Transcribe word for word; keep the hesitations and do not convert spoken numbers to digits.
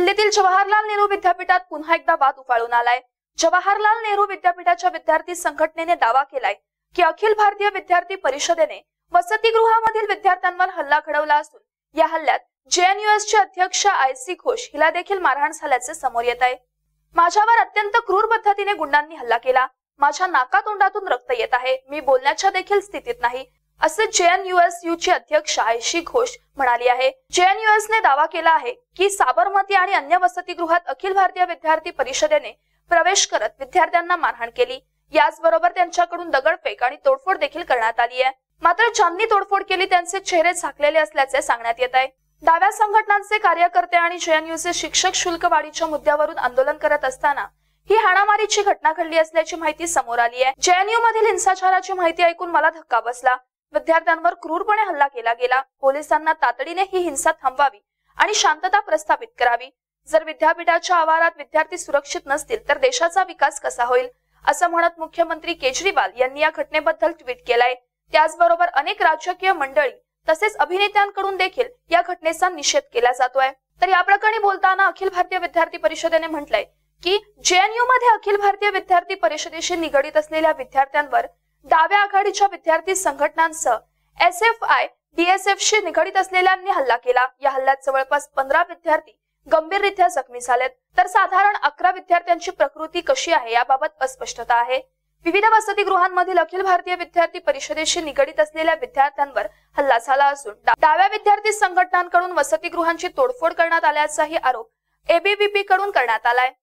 दिल्लीतील जवाहरलाल नेहरू विद्यापीठात पुन्हा एकदा वाद उफाळून आलाय। जवाहरलाल नेहरू विद्यापीठाच्या विद्यार्थी संघटनेने दावा केलाय की अखिल भारतीय विद्यार्थी परिषदेने वसतिगृहामधील विद्यार्थ्यांवर हल्ला घडवला असून या हल्ल्यात जेएनयूएस चे अध्यक्ष आयसी घोष हिला देखील मारहाण झाल्याचे समोर येत आहे। माझ्यावर अत्यंत क्रूर पद्धतीने गुंडांनी हल्ला केला। माझ्या नाकातोंडातून रक्त येत आहे। मी बोलण्याच्या देखील स्थितीत नाही, असे जेएनयूएस चे अध्यक्ष आयशी घोष म्हणाली आहे। जेएनयूएस ने दावा केला आहे की साबरमती आणि अन्य वसतिगृहात अखिल भारतीय विद्यार्थी परिषदेने प्रवेश करत विद्यार्थ्यांना मारहाण केली। याचबरोबर त्यांच्याकडून दगडफेक आणि तोडफोड देखील करण्यात आली आहे। मात्र ज्यांनी तोडफोड केली त्यांचे चेहरे झाकलेले असल्याचे सांगण्यात येत आहे। डाव्या संघटनांचे कार्यकर्ते आणि जेएनयूचे शिक्षक शुल्क वाढीच्या मुद्द्यावरून आंदोलन करत असताना ही हाणामारीची घटना घडली असल्याची माहिती समोर आली आहे। जेएनयू मधील हिंसाचाराची माहिती ऐकून मला धक्का बसला। विद्यार्थ्यांवर क्रूरपणे हल्ला केला गेला। पोलिसांना तातडीने ही हिंसा थांबवावी आणि शांतता प्रस्थापित करावी। जर विद्यापीठाच्या आवारात विद्यार्थी सुरक्षित नसतील तर देशाचा विकास कसा होईल, असं म्हणत मुख्यमंत्री केजरीवाल यांनी या घटनेबद्दल ट्विट केलंय। त्याचबरोबर अनेक राजकीय मंडळी तसेच अभिनेत्यांकडून देखील या घटनेचा निषेध केला जातोय। तर या प्रकरणी बोलताना अखिल भारतीय विद्यार्थी परिषदेने म्हटलंय की जेएनयू मध्ये अखिल भारतीय विद्यार्थी परिषदेशी निगडीत असलेल्या विद्यार्थ्यांवर डाव्या आघाडीच्या विद्यार्थी संघटनांसह एस एफ आय डीएसएफ शी निगडीत असलेल्यांनी हल्ला केला। या हल्ल्यात जवळपास पंधरा विद्यार्थी गंभीररित्या जखमी झालेत, तर साधारण अकरा विद्यार्थ्यांची प्रकृती कशी आहे याबाबत अस्पष्टता आहे। विविध वसतिगृहांमधील अखिल भारतीय विद्यार्थी परिषदेशी निगडीत असलेल्या विद्यार्थ्यांवर हल्ला झाला असून डाव्या विद्यार्थी संघटनांकडून वसतिगृहांची तोडफोड करण्यात आल्याचाही आरोप एबीव्हीपी कडून करण्यात आलाय।